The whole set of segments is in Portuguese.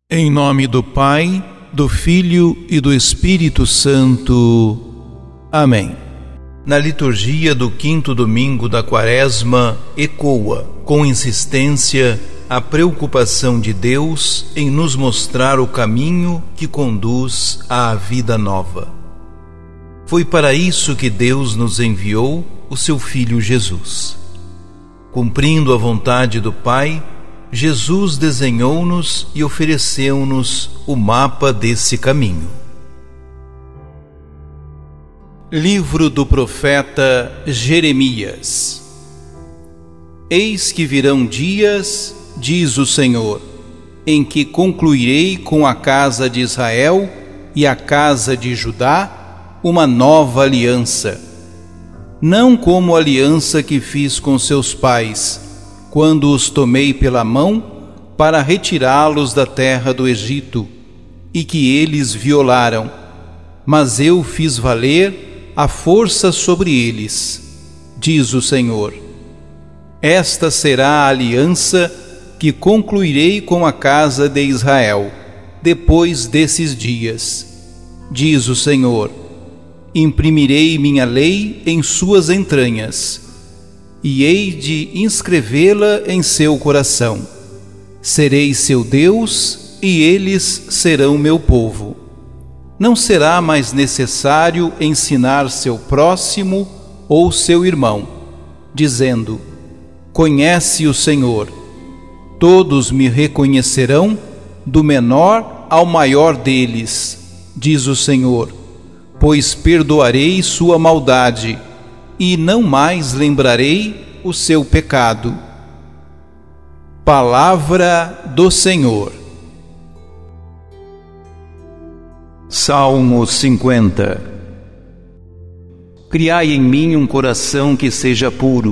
Em nome do Pai, do Filho e do Espírito Santo. Amém. Na liturgia do quinto domingo da Quaresma, ecoa, com insistência, a preocupação de Deus em nos mostrar o caminho que conduz à vida nova. Foi para isso que Deus nos enviou o seu Filho Jesus. Cumprindo a vontade do Pai, Jesus desenhou-nos e ofereceu-nos o mapa desse caminho. Livro do profeta Jeremias. Eis que virão dias, diz o Senhor, em que concluirei com a casa de Israel e a casa de Judá uma nova aliança. Não como a aliança que fiz com seus pais, quando os tomei pela mão para retirá-los da terra do Egito, e que eles violaram, mas eu fiz valer a força sobre eles, diz o Senhor. Esta será a aliança que concluirei com a casa de Israel, depois desses dias, diz o Senhor. Imprimirei minha lei em suas entranhas, e hei de inscrevê-la em seu coração. Serei seu Deus, e eles serão meu povo. Não será mais necessário ensinar seu próximo ou seu irmão, dizendo: conhece o Senhor. Todos me reconhecerão, do menor ao maior deles, diz o Senhor, pois perdoarei sua maldade, e não mais lembrarei o seu pecado. Palavra do Senhor. Salmo 50. Criai em mim um coração que seja puro.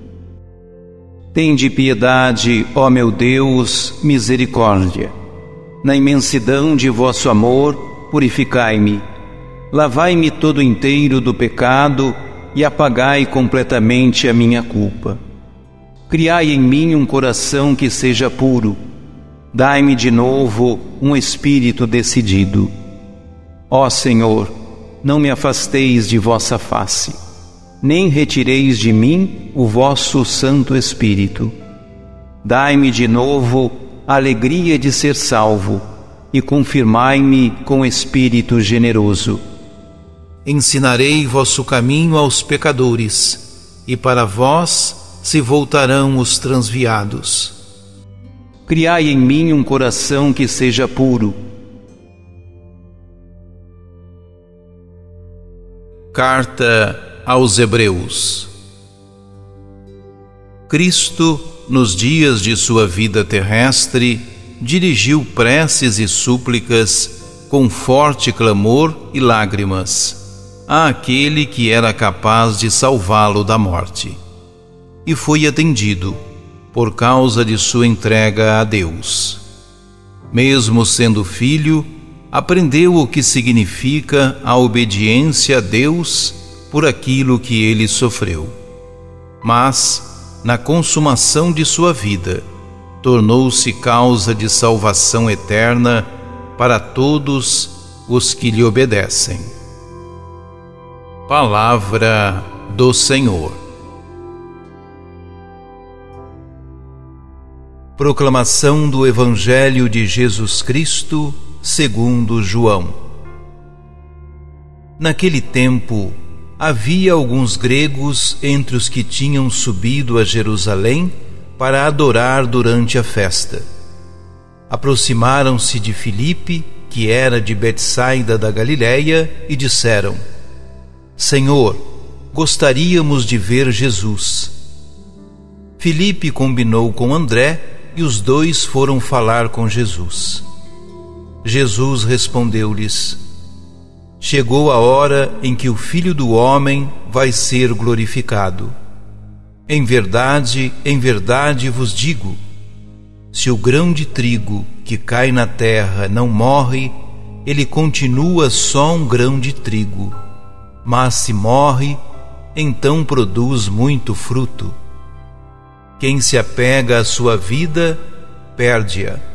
Tende piedade, ó meu Deus, misericórdia. Na imensidão de vosso amor, purificai-me. Lavai-me todo inteiro do pecado e apagai completamente a minha culpa. Criai em mim um coração que seja puro. Dai-me de novo um espírito decidido. Ó Senhor, não me afasteis de vossa face, nem retireis de mim o vosso Santo Espírito. Dai-me de novo a alegria de ser salvo e confirmai-me com espírito generoso. Ensinarei vosso caminho aos pecadores, e para vós se voltarão os transviados. Criai em mim um coração que seja puro. Carta aos Hebreus. Cristo, nos dias de sua vida terrestre, dirigiu preces e súplicas com forte clamor e lágrimas àquele que era capaz de salvá-lo da morte. E foi atendido, por causa de sua entrega a Deus. Mesmo sendo filho, aprendeu o que significa a obediência a Deus por aquilo que ele sofreu. Mas, na consumação de sua vida, tornou-se causa de salvação eterna para todos os que lhe obedecem. Palavra do Senhor. Proclamação do Evangelho de Jesus Cristo segundo João. Naquele tempo, havia alguns gregos entre os que tinham subido a Jerusalém para adorar durante a festa. Aproximaram-se de Filipe, que era de Betsaida da Galileia, e disseram: Senhor, gostaríamos de ver Jesus. Filipe combinou com André e os dois foram falar com Jesus. Jesus respondeu-lhes: chegou a hora em que o Filho do Homem vai ser glorificado. Em verdade vos digo, se o grão de trigo que cai na terra não morre, ele continua só um grão de trigo. Mas se morre, então produz muito fruto. Quem se apega à sua vida, perde-a.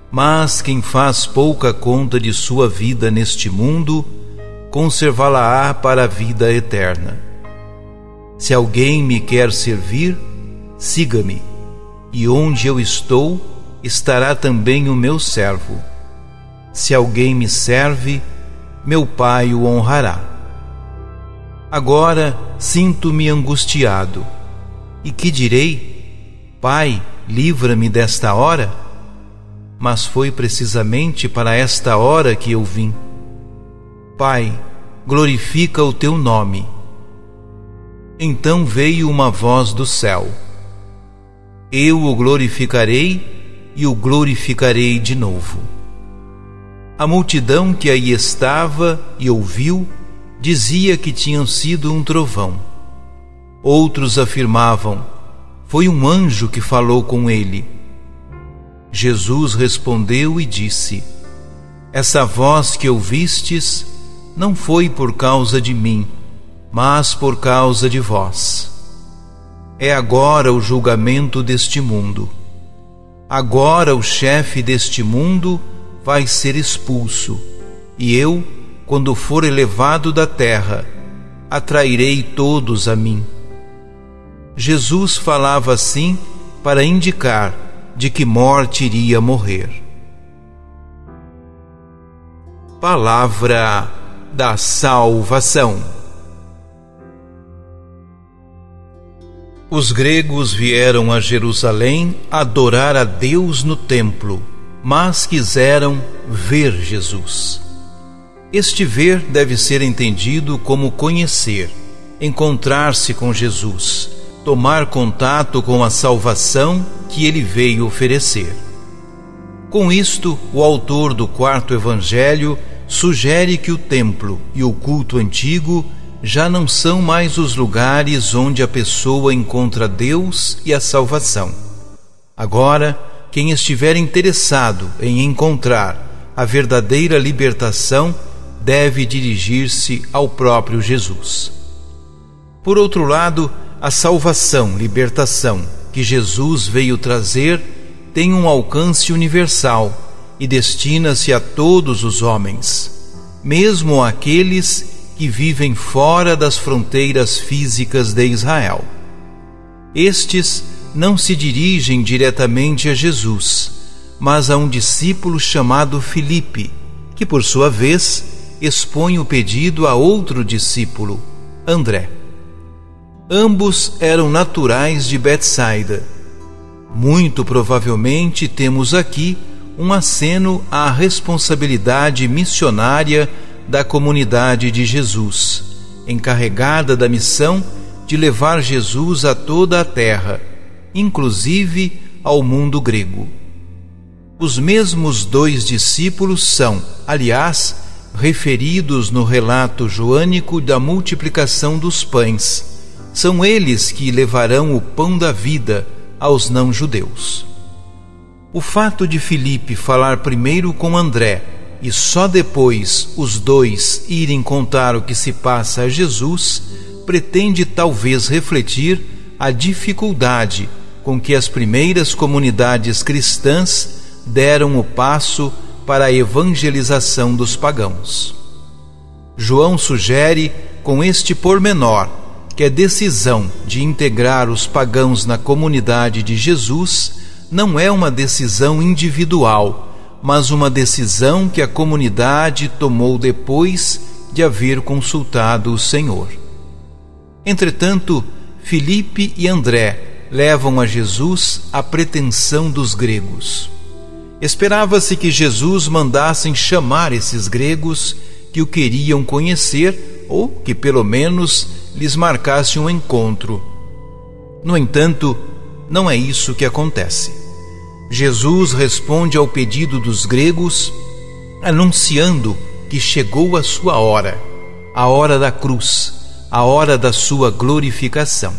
Mas quem faz pouca conta de sua vida neste mundo, conservá-la-á para a vida eterna. Se alguém me quer servir, siga-me, e onde eu estou, estará também o meu servo. Se alguém me serve, meu Pai o honrará. Agora sinto-me angustiado. E que direi? Pai, livra-me desta hora? Mas foi precisamente para esta hora que eu vim. Pai, glorifica o teu nome. Então veio uma voz do céu: Eu o glorificarei e o glorificarei de novo. A multidão que aí estava e ouviu dizia que tinha sido um trovão. Outros afirmavam: Foi um anjo que falou com ele. Jesus respondeu e disse: Essa voz que ouvistes não foi por causa de mim, mas por causa de vós. É agora o julgamento deste mundo. Agora o chefe deste mundo vai ser expulso, e eu, quando for elevado da terra, atrairei todos a mim. Jesus falava assim para indicar de que morte iria morrer. Palavra da salvação. Os gregos vieram a Jerusalém adorar a Deus no templo, mas quiseram ver Jesus. Este ver deve ser entendido como conhecer, encontrar-se com Jesus, tomar contato com a salvação que ele veio oferecer. Com isto, o autor do quarto evangelho sugere que o templo e o culto antigo já não são mais os lugares onde a pessoa encontra Deus e a salvação. Agora, quem estiver interessado em encontrar a verdadeira libertação deve dirigir-se ao próprio Jesus. Por outro lado, a salvação, libertação que Jesus veio trazer tem um alcance universal e destina-se a todos os homens, mesmo àqueles que vivem fora das fronteiras físicas de Israel. Estes não se dirigem diretamente a Jesus, mas a um discípulo chamado Filipe, que por sua vez expõe o pedido a outro discípulo, André. Ambos eram naturais de Betsaida. Muito provavelmente temos aqui um aceno à responsabilidade missionária da comunidade de Jesus, encarregada da missão de levar Jesus a toda a terra, inclusive ao mundo grego. Os mesmos dois discípulos são, aliás, referidos no relato joânico da multiplicação dos pães. São eles que levarão o pão da vida aos não-judeus. O fato de Filipe falar primeiro com André e só depois os dois irem contar o que se passa a Jesus pretende talvez refletir a dificuldade com que as primeiras comunidades cristãs deram o passo para a evangelização dos pagãos. João sugere com este pormenor que a decisão de integrar os pagãos na comunidade de Jesus não é uma decisão individual, mas uma decisão que a comunidade tomou depois de haver consultado o Senhor. Entretanto, Filipe e André levam a Jesus a pretensão dos gregos. Esperava-se que Jesus mandasse chamar esses gregos que o queriam conhecer ou que pelo menos lhes marcasse um encontro. No entanto, não é isso que acontece. Jesus responde ao pedido dos gregos, anunciando que chegou a sua hora, a hora da cruz, a hora da sua glorificação.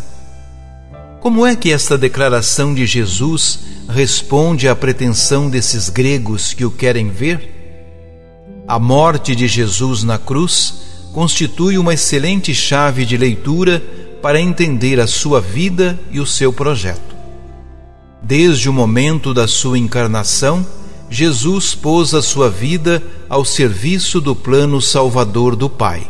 Como é que esta declaração de Jesus responde à pretensão desses gregos que o querem ver? A morte de Jesus na cruz constitui uma excelente chave de leitura para entender a sua vida e o seu projeto. Desde o momento da sua encarnação, Jesus pôs a sua vida ao serviço do plano salvador do Pai.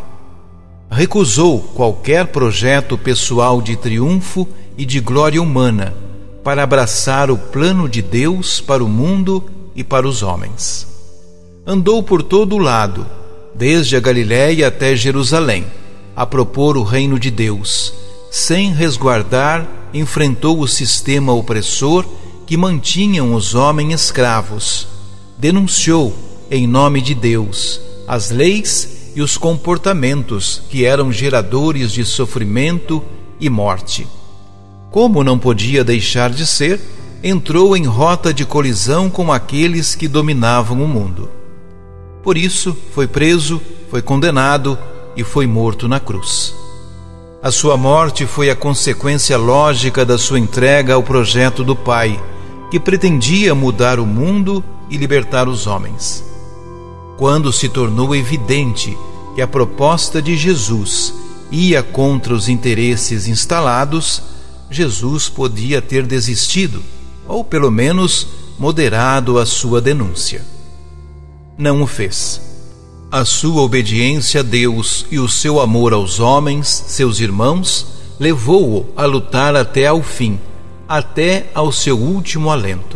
Recusou qualquer projeto pessoal de triunfo e de glória humana para abraçar o plano de Deus para o mundo e para os homens. Andou por todo o lado, desde a Galiléia até Jerusalém, a propor o reino de Deus. Sem resguardar, enfrentou o sistema opressor que mantinham os homens escravos. Denunciou, em nome de Deus, as leis e os comportamentos que eram geradores de sofrimento e morte. Como não podia deixar de ser, entrou em rota de colisão com aqueles que dominavam o mundo. Por isso, foi preso, foi condenado e foi morto na cruz. A sua morte foi a consequência lógica da sua entrega ao projeto do Pai, que pretendia mudar o mundo e libertar os homens. Quando se tornou evidente que a proposta de Jesus ia contra os interesses instalados, Jesus podia ter desistido, ou pelo menos moderado a sua denúncia. Não o fez. A sua obediência a Deus e o seu amor aos homens, seus irmãos, levou-o a lutar até ao fim, até ao seu último alento.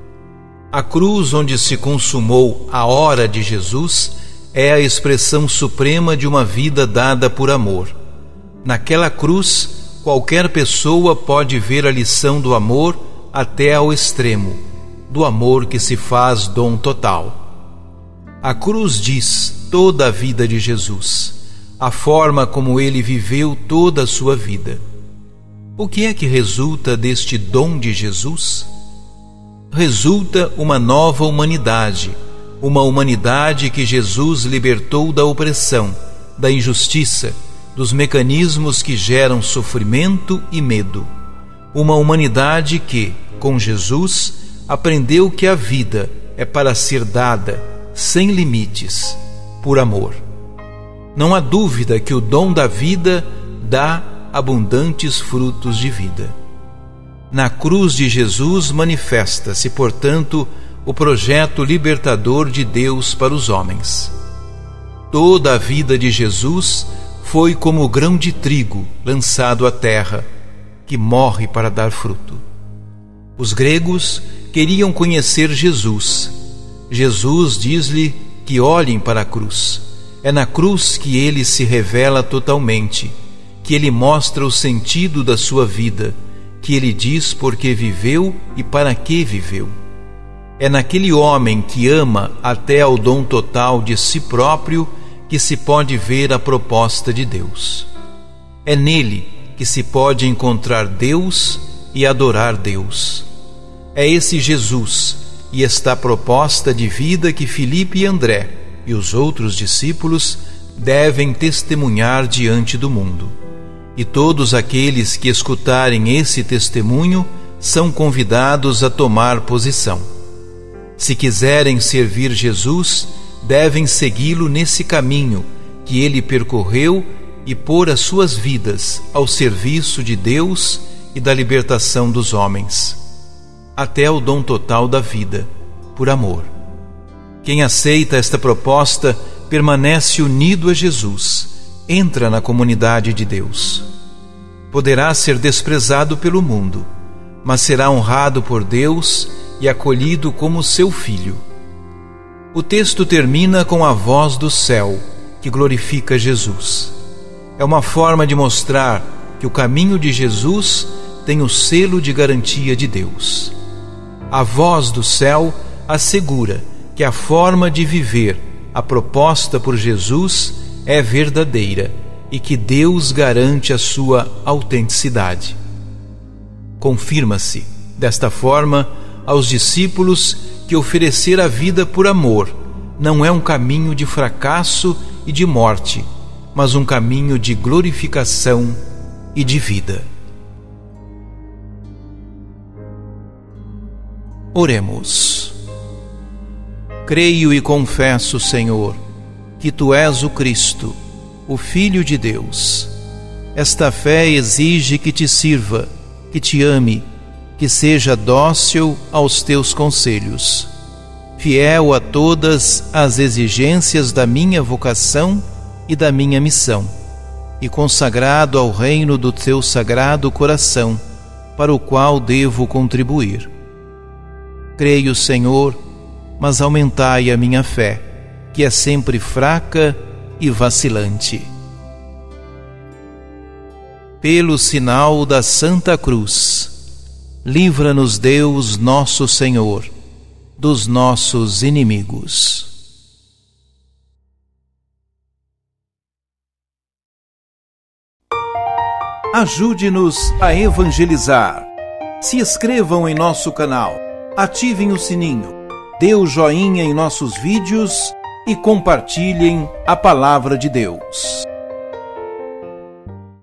A cruz onde se consumou a hora de Jesus é a expressão suprema de uma vida dada por amor. Naquela cruz, qualquer pessoa pode ver a lição do amor até ao extremo, do amor que se faz dom total. A cruz diz toda a vida de Jesus, a forma como ele viveu toda a sua vida. O que é que resulta deste dom de Jesus? Resulta uma nova humanidade, uma humanidade que Jesus libertou da opressão, da injustiça, dos mecanismos que geram sofrimento e medo. Uma humanidade que, com Jesus, aprendeu que a vida é para ser dada, sem limites, por amor. Não há dúvida que o dom da vida dá abundantes frutos de vida. Na cruz de Jesus manifesta-se, portanto, o projeto libertador de Deus para os homens. Toda a vida de Jesus foi como o grão de trigo lançado à terra, que morre para dar fruto. Os gregos queriam conhecer Jesus. Jesus diz-lhe que olhem para a cruz. É na cruz que ele se revela totalmente, que ele mostra o sentido da sua vida, que ele diz por que viveu e para que viveu. É naquele homem que ama até ao dom total de si próprio que se pode ver a proposta de Deus. É nele que se pode encontrar Deus e adorar Deus. É esse Jesus e esta proposta de vida que Filipe e André e os outros discípulos devem testemunhar diante do mundo. E todos aqueles que escutarem esse testemunho são convidados a tomar posição. Se quiserem servir Jesus, devem segui-lo nesse caminho que ele percorreu e pôr as suas vidas ao serviço de Deus e da libertação dos homens, até o dom total da vida, por amor. Quem aceita esta proposta permanece unido a Jesus, entra na comunidade de Deus. Poderá ser desprezado pelo mundo, mas será honrado por Deus e acolhido como seu filho. O texto termina com a voz do céu, que glorifica Jesus. É uma forma de mostrar que o caminho de Jesus tem o selo de garantia de Deus. A voz do céu assegura que a forma de viver, a proposta por Jesus, é verdadeira e que Deus garante a sua autenticidade. Confirma-se, desta forma, aos discípulos que oferecer a vida por amor não é um caminho de fracasso e de morte, mas um caminho de glorificação e de vida. Oremos. Creio e confesso, Senhor, que Tu és o Cristo, o Filho de Deus. Esta fé exige que Te sirva, que Te ame, que seja dócil aos Teus conselhos. fiel a todas as exigências da minha vocação e da minha missão, e consagrado ao reino do teu sagrado coração, para o qual devo contribuir. Creio, Senhor, mas aumentai a minha fé, que é sempre fraca e vacilante. Pelo sinal da Santa Cruz, livra-nos Deus nosso Senhor dos nossos inimigos. Ajude-nos a evangelizar. Se inscrevam em nosso canal, ativem o sininho, dê o joinha em nossos vídeos e compartilhem a palavra de Deus.